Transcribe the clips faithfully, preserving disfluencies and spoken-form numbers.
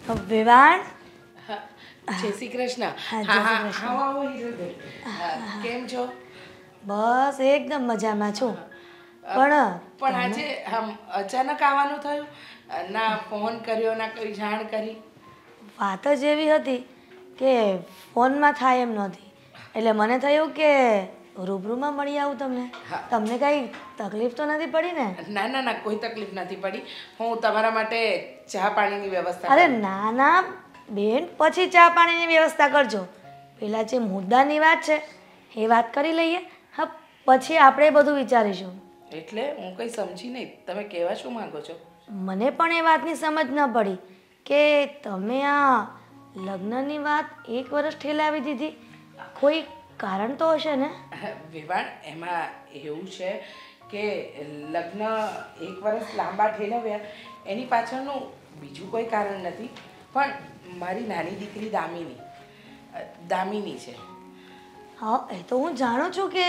વેવાણ જય શ્રી કૃષ્ણ. હા, જય હા શ્રી હા કૃષ્ણ. આવો આવો હીરોબેન. હા, કેમ છો? બસ એકદમ મજામાં છું. પણ પણ આજે આમ અચાનક આવવાનું થયું? ના ફોન કર્યો ના કોઈ જાણ કરી? વાત જ એવી હતી કે ફોનમાં થાય એમ નહોતી, એટલે મને થયું કે રૂબરૂમાં મળી આવું તમને. હા. તમને કાંઈ તકલીફ તો નથી પડી ને? ના ના ના કોઈ તકલીફ નથી પડી. હું તમારા માટે ચા પાણીની વ્યવસ્થા અરે કરું. ના ના બેન, પછી ચા પાણીની વ્યવસ્થા કરજો. પેલા જે મુદ્દાની વાત છે એ વાત કરી લઈએ. હા, પછી આપણે બધું વિચારીશું. એટલે હું કંઈ સમજી નહીં. તમે કહેવા શું માંગો છો? મને પણ એ વાતની સમજ ન પડી કે તમે આ લગ્નની વાત એક વર્ષ ઠેલાવી દીધી. કોઈ કારણ તો હશે ને? વિવાણ, એમાં એવું છે કે લગ્ન એક વર્ષ લાંબા ઠેલવ્યા એની પાછળનું બીજું કોઈ કારણ નથી, પણ મારી નાની દીકરી દામિની દામિની છે. હા, એ તો હું જાણું છું કે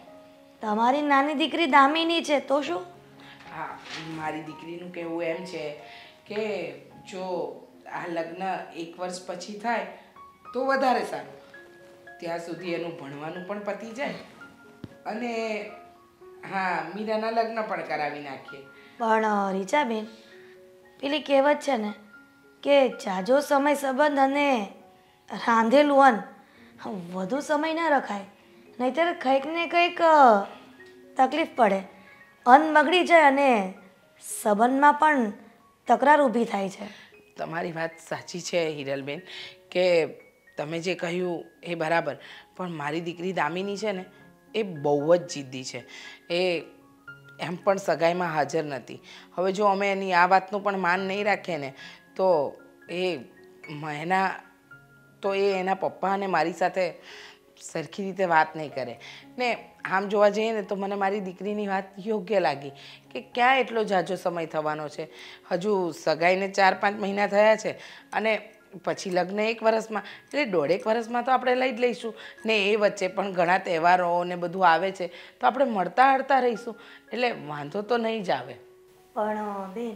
તમારી નાની દીકરી દામિની છે. તો શું? હા, મારી દીકરીનું કહેવું એમ છે કે જો આ લગ્ન એક વર્ષ પછી થાય તો વધારે સારું. ત્યાં સુધી એનું ભણવાનું પણ પતી જાય અને હા, મીરાના લગ્ન પણ કરાવી નાખીએ. પણ રીચાબેન, પેલી કહેવત છે ને કે જાજો સમય સંબંધ અને રાંધેલું અન્ન વધુ સમય ન રખાય, નહીંતર કંઈક ને કંઈક તકલીફ પડે. અન્ન બગડી જાય અને સંબંધમાં પણ તકરાર ઊભી થાય છે. તમારી વાત સાચી છે હિરલબેન, કે તમે જે કહ્યું એ બરાબર, પણ મારી દીકરી દામિની છે ને એ બહુ જ જિદ્દી છે. એ એમ પણ સગાઈમાં હાજર નથી. હવે જો અમે એની આ વાતનું પણ માન નહીં રાખીએ ને તો એ એના તો એ એના પપ્પા અને મારી સાથે સરખી રીતે વાત નહીં કરે ને. આમ જોવા જઈએ ને તો મને મારી દીકરીની વાત યોગ્ય લાગી કે ક્યાં એટલો ઝાઝો સમય થવાનો છે. હજુ સગાઈને ચાર પાંચ મહિના થયા છે અને પછી લગ્ન એક વર્ષમાં, એટલે દોઢેક વર્ષમાં તો આપણે લઈ જ લઈશું ને. એ વચ્ચે પણ ઘણા તહેવારો ને બધું આવે છે તો આપણે મળતા હળતા રહીશું, એટલે વાંધો તો નહીં જ આવે. પણ બેન,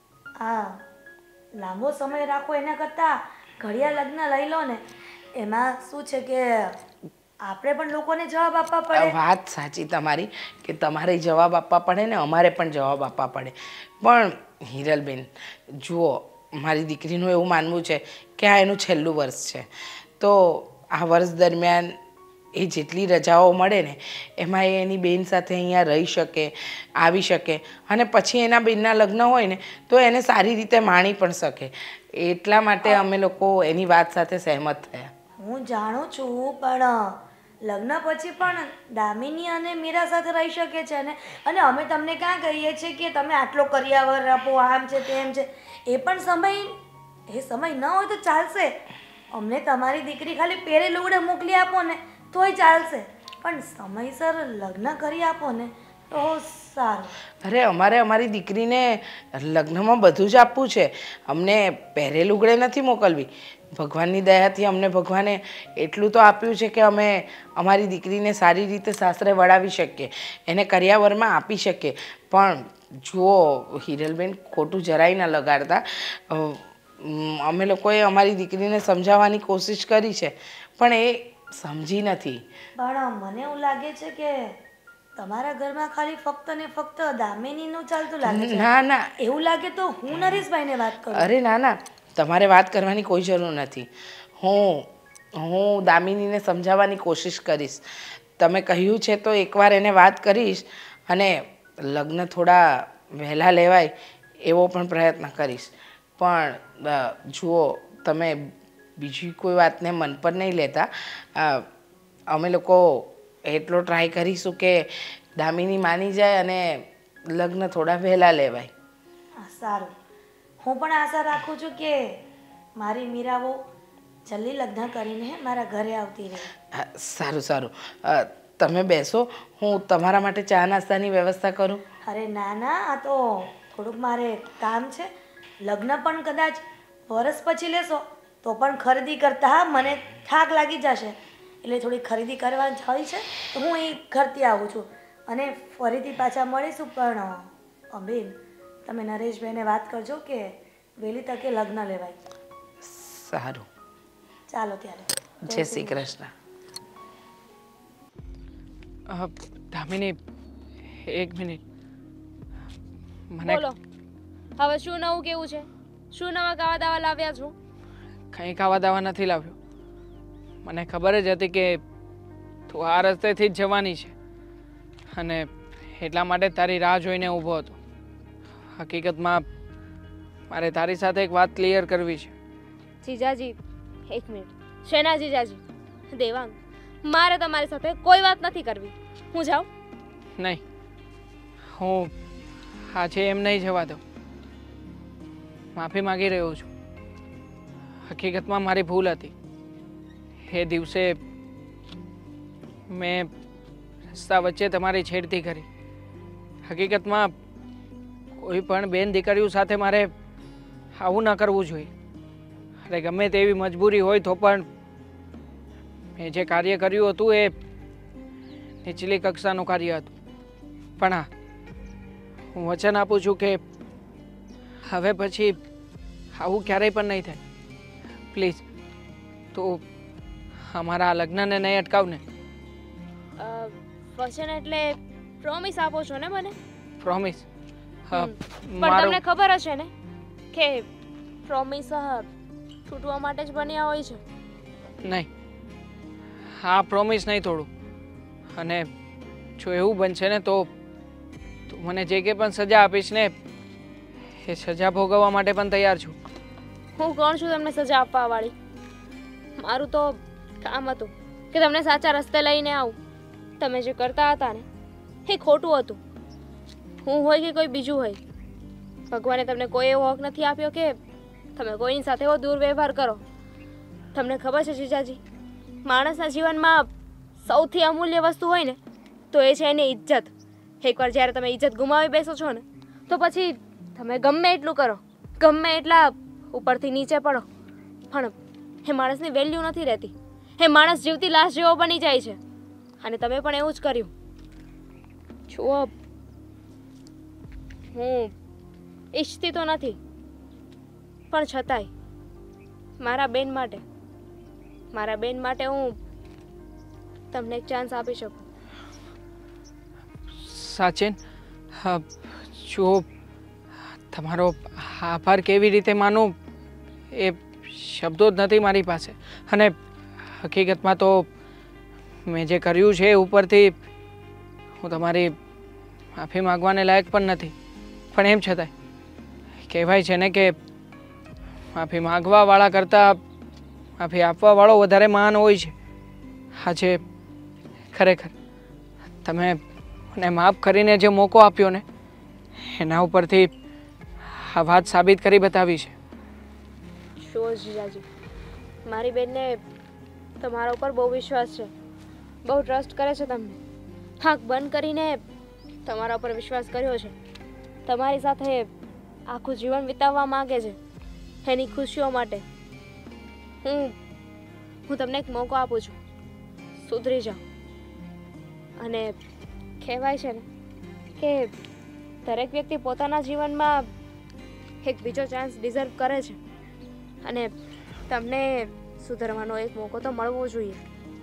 આ લાંબો સમય રાખો એના કરતાં ઘડિયા લગ્ન લઈ લો ને. એમાં શું છે કે આપણે પણ લોકોને જવાબ આપવા પડે. વાત સાચી તમારી કે તમારે જવાબ આપવા પડે ને અમારે પણ જવાબ આપવા પડે. પણ હિરલબેન જુઓ, મારી દીકરીનું એવું માનવું છે કે આ એનું છેલ્લું વર્ષ છે, તો આ વર્ષ દરમિયાન એ જેટલી રજાઓ મળે ને એમાં એ એની બેન સાથે અહીંયા રહી શકે, આવી શકે અને પછી એના બેનના લગ્ન હોય ને તો એને સારી રીતે માણી પણ શકે. એટલા માટે અમે લોકો એની વાત સાથે સહેમત થયા. હું જાણું છું, પણ લગ્ન પછી પણ દામિની અને મીરા સાથે રહી શકે છે ને. અને અમે તમને ક્યાં કહીએ છીએ કે તમે આટલો કરિયાવર આપો, આમ છે તેમ છે. એ પણ સમય એ સમય ન હોય તો ચાલશે. અમને તમારી દીકરી ખાલી પહેરે લુગડે મોકલી આપો ને તોય ચાલશે, પણ સમયસર લગ્ન કરી આપો ને તો સારું. અરે અમારે અમારી દીકરીને લગ્નમાં બધું જ આપવું છે. અમને પહેરે લુગડે નથી મોકલવી. ભગવાનની દયાથી અમને ભગવાને એટલું તો આપ્યું છે કે અમે અમારી દીકરીને સારી રીતે સાસરે વળાવી શકીએ, એને કરિયાવરમાં આપી શકીએ. પણ જુઓ હિરલબેન, ખોટું જરાય ન લગાડતા. અમે લોકોએ અમારી દીકરીને સમજાવવાની કોશિશ કરી છે પણ એ સમજી નથી. પણ મને એવું લાગે છે કે તમારા ઘરમાં ખાલી ફક્ત ને ફક્ત દામિનીનું ચાલતું લાગે છે. ના ના, એવું લાગે તો હું નરેશભાઈને વાત કરું. અરે ના ના, તમારે વાત કરવાની કોઈ જરૂર નથી. હું હું દામિનીને સમજાવવાની કોશિશ કરીશ. તમે કહ્યું છે તો એકવાર એને વાત કરીશ અને લગ્ન થોડા વહેલા લેવાય એવો પણ પ્રયત્ન કરીશ. પણ જુઓ, તમે બીજી કોઈ વાતને મન પર નહીં લેતા. અમે લોકો એટલો ટ્રાય કરીશું કે દામિની માની જાય અને લગ્ન થોડા વહેલા લેવાય. સારું, હું પણ આશા રાખું છું કે મારી મીરાઓ જલ્દી લગ્ન કરીને મારા ઘરે આવતી રહે. સારું સારું, તમે બેસો, હું તમારા માટે ચા નાસ્તાની વ્યવસ્થા કરું. અરે ના ના, આ તો થોડુંક મારે કામ છે. લગ્ન પણ કદાચ વરસ પછી લેશો તો પણ ખરીદી કરતા હા મને થાક લાગી જશે, એટલે થોડી ખરીદી કરવા હોય છે તો હું અહીં ઘરથી આવું છું અને ફરીથી પાછા મળીશું. પણ બેન, તમે નરેશભાઈને વાત કરજો કે વહેલી તકે લગ્ન લેવાય. સારું, ચાલો ત્યારે. જય શ્રી કૃષ્ણ. અ, દામિની એક મિનિટ મને બોલો હવે શું નવું કેવું છે? શું નવા કાવા દાવા લાવ્યા છો? કંઈ ખાવા દાવા નથી લાવ્યો. મને ખબર જ હતી કે તું આ રસ્તેથી જ જવાની છે અને એટલા માટે તારી રાહ જોઈને ઊભો હતો. હકીકતમાં મારે તારી સાથે એક વાત ક્લિયર કરવી છે. જીજાજી એક મિનિટ. શેના જીજાજી? દેવાંગ, મારે તમારી સાથે કોઈ વાત નથી કરવી. હું જાઉં? નહીં, હું આજે એમ નહીં જવા દઉં. માફી માગી રહ્યો છું. હકીકતમાં મારી ભૂલ હતી. એ દિવસે મેં રસ્તા વચ્ચે તમારી છેડતી કરી. હકીકતમાં કોઈ પણ બેન દીકરીઓ સાથે મારે આવું ન કરવું જોઈએ. અરે ગમે તેવી મજબૂરી હોય તો પણ મેં જે કાર્ય કર્યું હતું એ નીચલી કક્ષાનું કાર્ય હતું. પણ હા, હું વચન આપું છું કે હવે પછી આવું ક્યારેય પણ નહીં થાય. પ્લીઝ તું અમારા લગ્નને નહીં અટકાવને. અ, વચન એટલે પ્રોમિસ આપો છો ને મને? પ્રોમિસ. હા, પણ મારું તમને ખબર હશે ને કે પ્રોમિસ તૂટવા માટે જ બન્યા હોય છે. નહીં, હા પ્રોમિસ નહીં તોડું. અને જો એવું બનશે ને તો તું મને જે કે પણ સજા આપીશ ને એ સજા ભોગવવા માટે પણ તૈયાર છું. હું કોણ છું તમને સજા આપવા વાળી? મારું તો કામ હતું કે તમને સાચા રસ્તે લઈને આવું. તમે જે કરતા હતા ને એ ખોટું હતું. હું હોય કે કોઈ બીજું હોય, ભગવાને તમને કોઈ એવો હક નથી આપ્યો કે તમે કોઈની સાથે એવો દુર્વ્યવહાર કરો. તમને ખબર છે જીજાજી, માણસના જીવનમાં સૌથી અમૂલ્ય વસ્તુ હોય ને તો એ છે એની ઇજ્જત. એકવાર જ્યારે તમે ઇજ્જત ગુમાવી બેસો છો ને તો પછી તમે ગમે એટલું કરો, ગમે એટલા ઉપરથી નીચે પડો, પણ એ માણસની વેલ્યુ નથી રહેતી. એ માણસ જીવતી લાશ જેવો બની જાય છે. અને તમે પણ એવું જ કર્યું. જુઓ, હું ઈચ્છતી તો નથી, પણ છતાંય મારા બેન માટે મારા બેન માટે હું તમને એક ચાન્સ આપી શકું. સાચેન, હા, જો તમારો આભાર કેવી રીતે માનું એ શબ્દો જ નથી મારી પાસે. અને હકીકતમાં તો મેં જે કર્યું છે એ ઉપરથી હું તમારી માફી માગવાને લાયક પણ નથી. પણ એમ છતાંય કહેવાય છે ને કે માફી માગવાવાળા કરતાં માફી આપવાવાળો વધારે મહાન હોય છે. આજે ખરેખર તમે મને માફ કરીને જે મોકો આપ્યો ને એના ઉપરથી આ વાત સાબિત કરી બતાવી છે. જુઓ જીજાજી, મારી બેનને તમારા ઉપર બહુ વિશ્વાસ છે, બહુ ટ્રસ્ટ કરે છે તમને. આંખ બંધ કરીને તમારા ઉપર વિશ્વાસ કર્યો છે. તમારી સાથે આખું જીવન વિતાવવા માંગે છે એની ખુશીઓ માટે. હું હું તમને એક મોકો આપું છું, સુધરી જાઓ. અને કહેવાય છે ને કે દરેક વ્યક્તિ પોતાના જીવનમાં એક બીજો ચાન્સ ડિઝર્વ કરે છે અને તમને સુધરવાનો એક મોકો તો મળવો જોઈએ.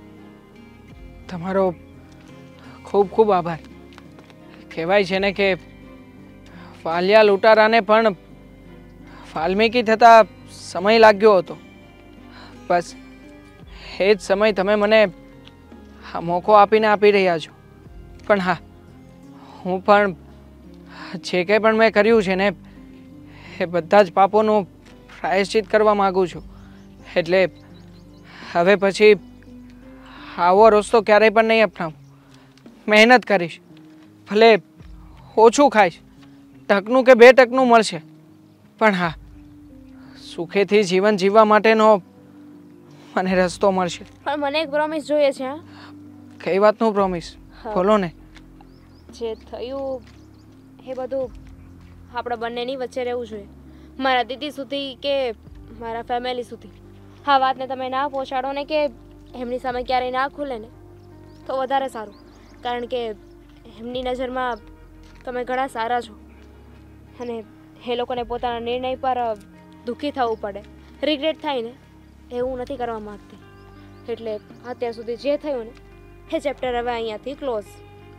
તમારો ખૂબ ખૂબ આભાર. કહેવાય છે ને કે વાલિયા લૂંટારાને પણ વાલ્મીકી થતા સમય લાગ્યો હતો. બસ એ જ સમય તમે મને આ મોકો આપીને આપી રહ્યા છો. પણ હા, હું પણ જે કંઈ પણ મેં કર્યું છે ને એ બધા જ પાપોનું પ્રાયશ્ચિત કરવા માગું છું. એટલે હવે પછી આવો રસ્તો ક્યારેય પણ નહીં અપનાવું. મહેનત કરીશ, ભલે ઓછું ખાઈશ, ટકનું કે બે ટકનું મળશે, પણ હા, સુખેથી જીવન જીવવા માટેનો મને રસ્તો મળશે. પણ મને એક પ્રોમિસ જોઈએ છે. હા, કઈ વાતનું પ્રોમિસ? બોલો ને. જે થયું એ બધું આપણા બંનેની વચ્ચે રહેવું જોઈએ, મારા દીદી સુધી કે મારા ફેમિલી સુધી. હા, વાતને તમે ના પહોંચાડો ને કે એમની સામે ક્યારેય ના ખુલે ને તો વધારે સારું. કારણ કે એમની નજરમાં તમે ઘણા સારા છો અને એ લોકોને પોતાના નિર્ણય પર દુઃખી થવું પડે, રિગ્રેટ થાય ને એવું નથી કરવા માંગતી. એટલે અત્યાર સુધી જે થયું ને એ ચેપ્ટર હવે અહીંયાથી ક્લોઝ.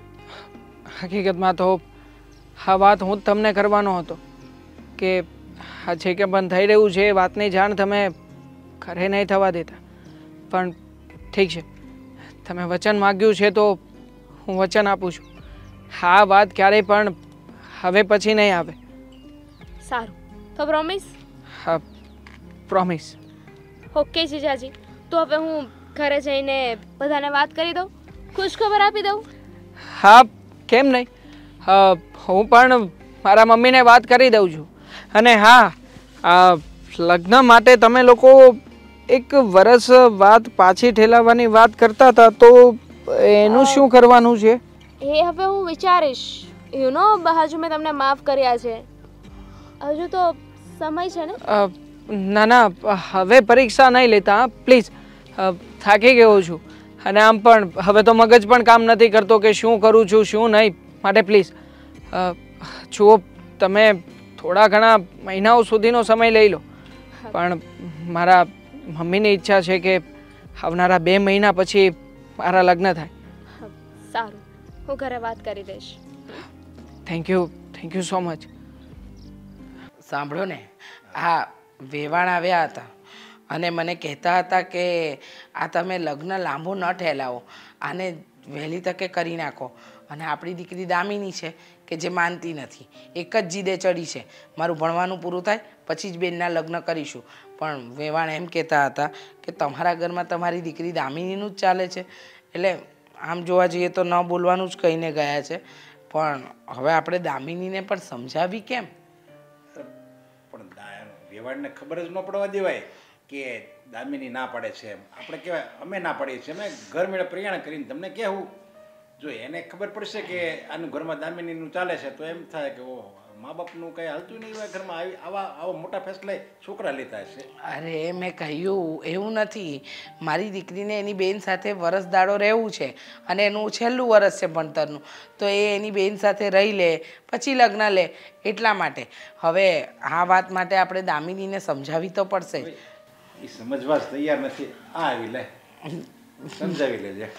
હકીકતમાં તો આ વાત હું જ તમને કરવાનો હતો કે આ જે કે બંધ થઈ રહ્યું છે એ વાતની જાણ તમે ઘરે નહીં થવા દેતા. પણ ઠીક છે, તમે વચન માગ્યું છે તો હું વચન આપું છું. આ વાત ક્યારેય પણ હવે પછી નહીં આવે. સારું, તો પ્રોમિસ? હા, પ્રોમિસ. ઓકે જીજાજી, તો હવે હું ઘરે જઈને બધાને વાત કરી દઉં, ખુશખબર આપી દઉં. હા, કેમ નહીં. હું પણ મારા મમ્મીને વાત કરી દઉં છું. અને હા, આ લગ્ન માટે તમે લોકો એક વરસ વાત પાછી ઠેલાવવાની વાત કરતા હતા, તો એનું શું કરવાનું છે? એ હવે હું વિચારીશ. યુ નો બાજુ મેં તમને માફ કર્યા છે, હજુ તો સમય છે ને. ના ના, હવે પરીક્ષા નહીં લેતા પ્લીઝ. થાકી ગયો છું અને આમ પણ હવે તો મગજ પણ કામ નથી કરતો કે શું કરું છું શું નહીં. માટે પ્લીઝ જુઓ, તમે થોડા ઘણા મહિનાઓ સુધીનો સમય લઈ લો, પણ મારા મમ્મીની ઈચ્છા છે કે આવનારા બે મહિના પછી મારા લગ્ન થાય. સારું, હું ઘરે વાત કરી દઈશ. Thank you, thank you so much. સાંભળો ને, આ વેવાણ આવ્યા હતા અને મને કહેતા હતા કે આ તમે લગ્ન લાંબુ ન ઠેલાવો, આને વહેલી તકે કરી નાખો. અને આપણી દીકરી દામિની છે કે જે માનતી નથી, એક જ જીદે ચડી છે, મારું ભણવાનું પૂરું થાય પછી જ બેનના લગ્ન કરીશું. પણ વેવાણ એમ કહેતા હતા કે તમારા ઘરમાં તમારી દીકરી દામિનીનું જ ચાલે છે, એટલે આમ જોવા જઈએ તો ન બોલવાનું જ કહીને ગયા છે. પણ હવે આપણે દામિનીને પણ સમજાવી કેમ? પણ વેવાણને ખબર જ ન પડવા દેવાય કે દામિની ના પાડે છે એમ. આપણે કહેવાય અમે ના પાડીએ છીએ, અમે ઘર મેળે પ્રયાણ કરીને તમને કહેવું. જો એને ખબર પડશે કે આનું ઘરમાં દામિનીનું ચાલે છે તો એમ થાય કે ઓહો, મા બાપનું કંઈ હાલતું નહીં હોય ઘરમાં, આવી આવા આવા મોટા ફેસલા છોકરા લેતા હશે. અરે મેં કહ્યું એવું નથી, મારી દીકરીને એની બેન સાથે વરસ દાડો રહેવું છે અને એનું છેલ્લું વરસ છે ભણતરનું, તો એ એની બેન સાથે રહી લે પછી લગ્ન લે એટલા માટે. હવે આ વાત માટે આપણે દામિનીને સમજાવી તો પડશે. એ સમજવા જ તૈયાર નથી. આ આવી લે, સમજાવી લેજે.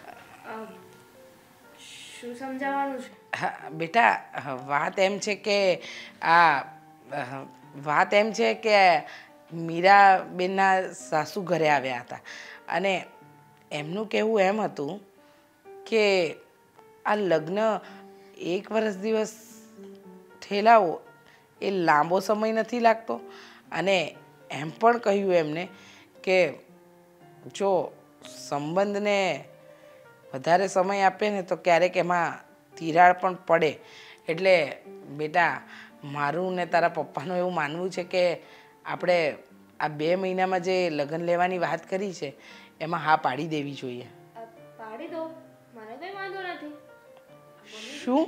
શું સમજાવવાનું છે? હા બેટા, વાત એમ છે કે આ વાત એમ છે કે મીરા બેનના સાસુ ઘરે આવ્યા હતા અને એમનું કહેવું એમ હતું કે આ લગ્ન એક વર્ષ દિવસ ઠેલાવો એ લાંબો સમય નથી લાગતો. અને એમ પણ કહ્યું એમને કે જો સંબંધને વધારે સમય આપે ને તો ક્યારેક એમાં તિરાડ પણ પડે. એટલે બેટા, મારું ને તારા પપ્પાનું એવું માનવું છે કે આપણે આ બે મહિનામાં જે લગ્ન લેવાની વાત કરી છે એમાં હા પાડી દેવી જોઈએ. પાડી દો, મને કોઈ વાંધો નથી. શું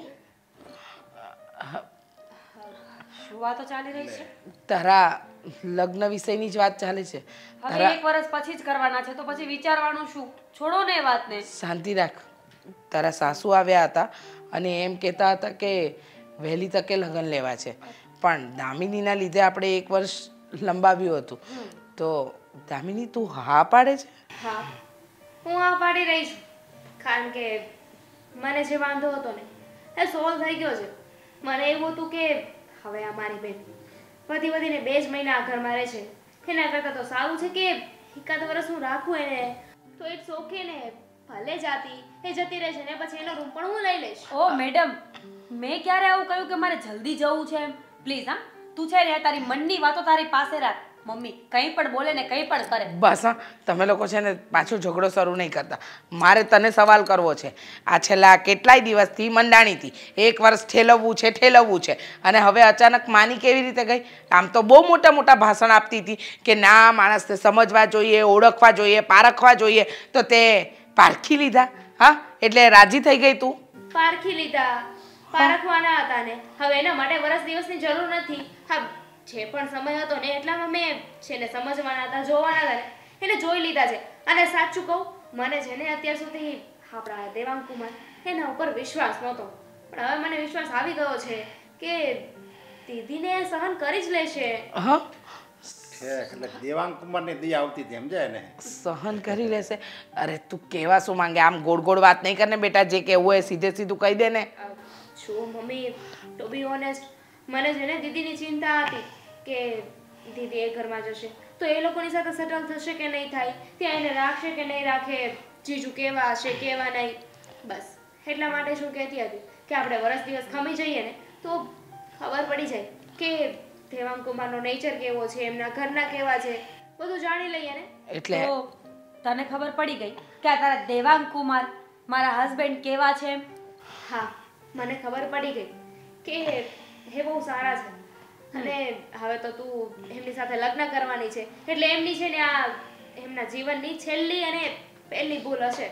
શું વાતો ચાલી રહી છે? તારા લગ્ન વિષયની જ વાત ચાલે છે. હવે એક વર્ષ પછી જ કરવાના છે તો પછી વિચારવાનું શું? છોડો ને એ વાતને. શાંતિ રાખ. તારા સાસુ આવ્યા હતા અને એમ કહેતા હતા કે વહેલી તકે લગ્ન લેવા છે, પણ દામિનીના લીધે આપણે એક વર્ષ લંબાવ્યું હતું. તો દામિની તું હા પાડે છે? હા, હું હા પાડી રહી છું, કારણ કે મને જે વાંધો હતો ને એ સોલ્વ થઈ ગયો છે. મને એવું હતું કે હવે આ મારી બેન વધી વધીને બે જ મહિના આ ઘરમાં રહે છે, એના કરતાં તો સારું છે કે એકાદ વર્ષ હું રાખું એને, તો ઇટ્સ ઓકે ને. ભલે જાતી એ જતી રહેશે ને પછી એનો રૂમ પણ હું લઈ લઈશ. ઓ મેડમ, મેં ક્યારે આવું કહ્યું કે મારે જલ્દી જવું છે એમ? પ્લીઝ હા, તું છે ને તારી મનની વાતો તારી પાસે રાખ. મમ્મી કંઈ પણ બોલે ને કંઈ પણ કરે. બસ હા, તમે લોકો છે ને પાછું ઝઘડો શરૂ નહીં કરતા. મારે તને સવાલ કરવો છે. આ છેલ્લા કેટલાય દિવસથી મંડાણીથી એક વર્ષ ઠેલવવું છે ઠેલવવું છે અને હવે અચાનક માની કેવી રીતે ગઈ? આમ તો બહુ મોટા મોટા ભાષણ આપતી હતી કે ના, માણસને સમજવા જોઈએ, ઓળખવા જોઈએ, પારખવા જોઈએ, તો તે પારખી લીધા. હા, એટલે રાજી થઈ ગઈ તું? પારખી લીધા, પારખવાના હતા ને હવે એના માટે વર્ષ દિવસની જરૂર નથી. હા, જે પણ સમય હતો ને એટલામાં મેં છે ને સમજવાના હતા, જોવાના હતા ને એને જોઈ લીધા છે. અને સાચું કહું, મને છે ને અત્યાર સુધી આપણા દેવાંગ કુમાર એના ઉપર વિશ્વાસ નહોતો, પણ હવે મને વિશ્વાસ આવી ગયો છે કે દીદીને સહન કરી જ લેશે. હા, છે એટલે દેવાંગ કુમારની દયા આવતી હતી સમજાય ને. સહન કરી લેશે. અરે તું કેવા શું માંગે? આમ ગોળ ગોળ વાત નહીં કરને બેટા, જે કહેવું હોય સીધે સીધું કહી દે ને. છું મમ્મી, ટુ બી ઓનેસ્ટ, મને છે ને દીદીની ચિંતા હતી કે દીદી એ ઘરમાં જશે તો એ લોકોની સાથે સેટલ થશે કે નહીં થાય, ત્યાં એને રાખશે કે નહીં રાખે, જીજુ કેવા હશે કેવા નહીં, બસ એટલા માટે શું કહેતી હતી કે આપણે વરસ દિવસ ખમી જઈએ ને તો ખબર પડી જાય કે દેવાંગ કુમારનો નેચર કેવો છે, એમના ઘરના કેવા છે, બધું જાણી લઈએ ને. એટલે તો તને ખબર પડી ગઈ કે આ તારા દેવાંગ કુમાર મારા હસબન્ડ કેવા છે એમ? હા, મને ખબર પડી ગઈ કે એ બહુ સારા છે અને હવે તો તું એમની સાથે લગ્ન કરવાની છે એટલે એમની છે ને આ એમના જીવનની છેલ્લી અને પહેલી ભૂલ હશે.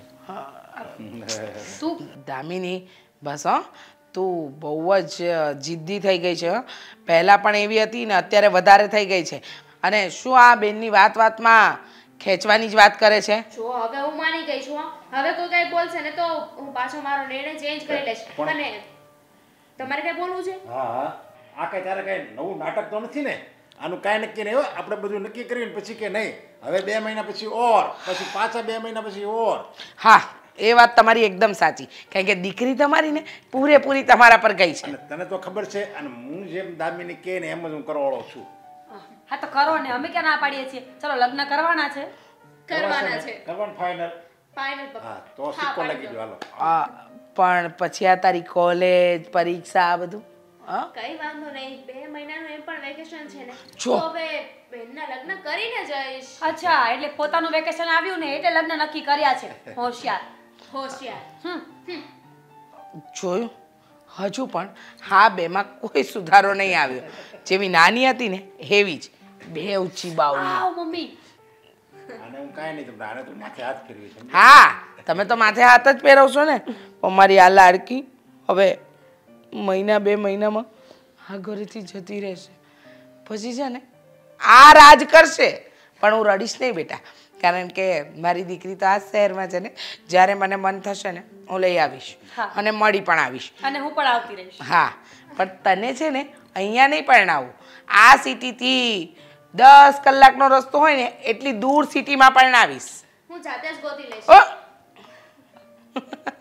તું દામિની બસ હો, તું બહુ જ જિદ્દી થઈ ગઈ છે. પહેલાં પણ એવી હતી ને અત્યારે વધારે થઈ ગઈ છે. અને શું આ બેનની વાત વાતમાં ખેંચવાની જ વાત કરે છે? જો હવે હું માની ગઈ છું હો. હવે કોઈ કઈ બોલશે ને તો હું પાછો મારો નિર્ણય ચેન્જ કરી લઈશ. અને તમારે કઈ બોલવું છે? હા હા આ કઈ તારે કઈ નવું નાટક તો નથી ને? આનું કાંઈ નક્કી નહીં. આપણે બધું નક્કી કરીને પછી કે નહીં હવે બે મહિના પછી ઓર, પછી પાછા બે મહિના પછી ઓર. હા, એ વાત તમારી એકદમ સાચી. કારણ કે દીકરી તમારી ને પૂરેપૂરી તમારા પર ગઈ છે. અને તને તો ખબર છે અને હું જેમ દામિની કહે ને એમ જ હું કરવાળો છું. હા તો કરો ને, અમે ક્યાં ના પાડીએ છીએ? ચલો લગ્ન કરવાના છે. કરવાના છે કરવાનું ફાઇનલ. ફાઇનલ પક્કા. હા તો સિક્કો લગી ગયો હાલો. આ, પણ પછી આ તારી કોલેજ પરીક્ષા આ બધું હા કઈ વાંધો નહીં, બે મહિનાનું એમ પણ વેકેશન છે ને જો. તો હવે બેનના લગ્ન કરીને જઈશ. અચ્છા, એટલે પોતાનું વેકેશન આવ્યું ને એટલે લગ્ન નક્કી કર્યા છે. હોશિયાર. હોશિયાર. હમ જોયું? હજુ પણ હા બેમાં કોઈ સુધારો નહીં આવ્યો. જેવી નાની હતી ને એવી જ બે ઊંચી બાવલી. આવ મમ્મી. આને હું કાંઈ નહીં તમને આને તો માથે હાથ ફેરવી છે. હા, તમે તો માથે હાથ જ પહેરવશો ને. પણ મારી આ લાડકી હવે મહિના બે મહિનામાં આ ઘરેથી જતી રહેશે. પછી છે ને આ રાજ કરશે. પણ હું રડીશ નહીં બેટા, કારણ કે મારી દીકરી તો આ શહેરમાં છે ને. જ્યારે મને મન થશે ને હું લઈ આવીશ હા. અને મળી પણ આવીશ. અને હું પણ આવતી રહીશ. હા, પણ તને છે ને અહીંયા નહીં પરણાવું. આ સિટીથી દસ કલાકનો રસ્તો હોય ને એટલી દૂર સિટીમાં પરણાવીશ. હું જાતે જ ગોતી લઈશ. ઓ